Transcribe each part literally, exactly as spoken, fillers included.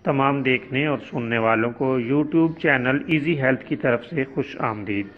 تمام دیکھنے اور سننے والوں کو یوٹیوب چینل ایزی ہیلتھ کی طرف سے خوش آمدید۔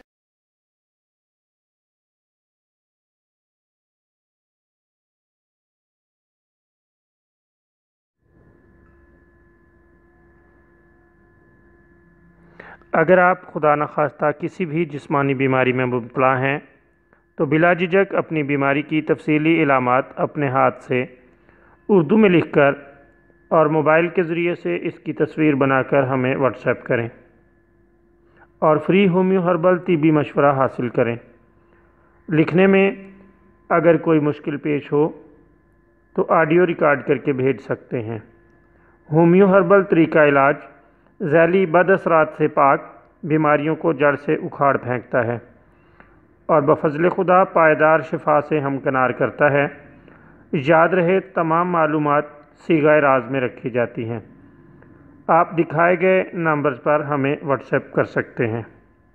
اگر آپ خدا نخواستہ کسی بھی جسمانی بیماری میں مبتلا ہیں تو بلا جھجک اپنی بیماری کی تفصیلی علامات اپنے ہاتھ سے اردو میں لکھ کر اور موبائل کے ذریعے سے اس کی تصویر بنا کر ہمیں واٹس ایپ کریں اور فری ہومیو ہربل طبی مشورہ حاصل کریں۔ لکھنے میں اگر کوئی مشکل پیش ہو تو آڈیو ریکارڈ کر کے بھیج سکتے ہیں۔ ہومیو ہربل طریقہ علاج ذیلی بد اثرات سے پاک، بیماریوں کو جڑ سے اکھاڑ پھینکتا ہے اور بفضل خدا پائیدار شفا سے ہمکنار کرتا ہے۔ یاد رہے تمام معلومات صیغہ راز میں رکھی جاتی ہیں۔ آپ دکھائے گئے نمبرز پر ہمیں واٹس ایپ کر سکتے ہیں۔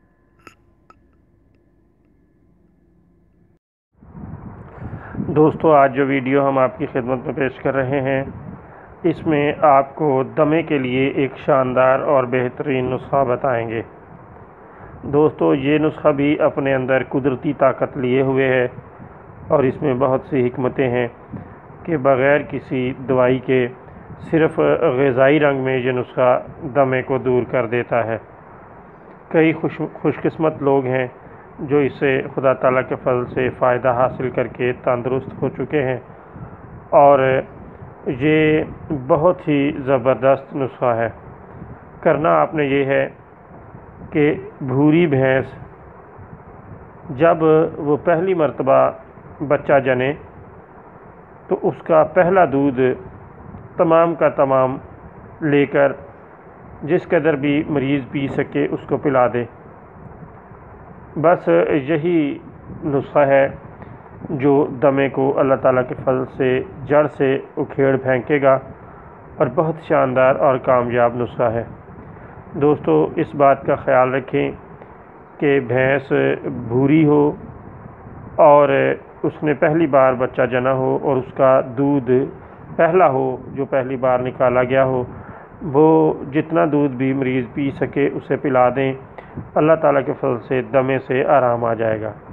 دوستو، آج جو ویڈیو ہم آپ کی خدمت میں پیش کر رہے ہیں اس میں آپ کو دمے کے لیے ایک شاندار اور بہترین نسخہ بتائیں گے۔ دوستو، یہ نسخہ بھی اپنے اندر قدرتی طاقت لیے ہوئے ہے اور اس میں بہت سی حکمتیں ہیں کہ بغیر کسی دوائی کے صرف غذائی رنگ میں یہ نسخہ دمے کو دور کر دیتا ہے۔ کئی خوش خوش قسمت لوگ ہیں جو اس سے خدا تعالیٰ کے فضل سے فائدہ حاصل کر کے تندرست ہو چکے ہیں اور یہ بہت ہی زبردست نسخہ ہے۔ کرنا آپ نے یہ ہے کہ بھوری بھینس جب وہ پہلی مرتبہ بچہ جنے تو اس کا پہلا دودھ تمام کا تمام لے کر جس قدر بھی مریض پی سکے اس کو پلا دے۔ بس یہی نسخہ ہے جو دمے کو اللہ تعالیٰ کے فضل سے جڑ سے اکھیڑ پھینکے گا اور بہت شاندار اور کامیاب نسخہ ہے۔ دوستو، اس بات کا خیال رکھیں کہ بھینس بھوری ہو اور اس نے پہلی بار بچہ جنا ہو اور اس کا دودھ پہلا ہو جو پہلی بار نکالا گیا ہو، وہ جتنا دودھ بھی مریض پی سکے اسے پلا دیں۔ اللہ تعالیٰ کے فضل سے دمے سے آرام آ جائے گا۔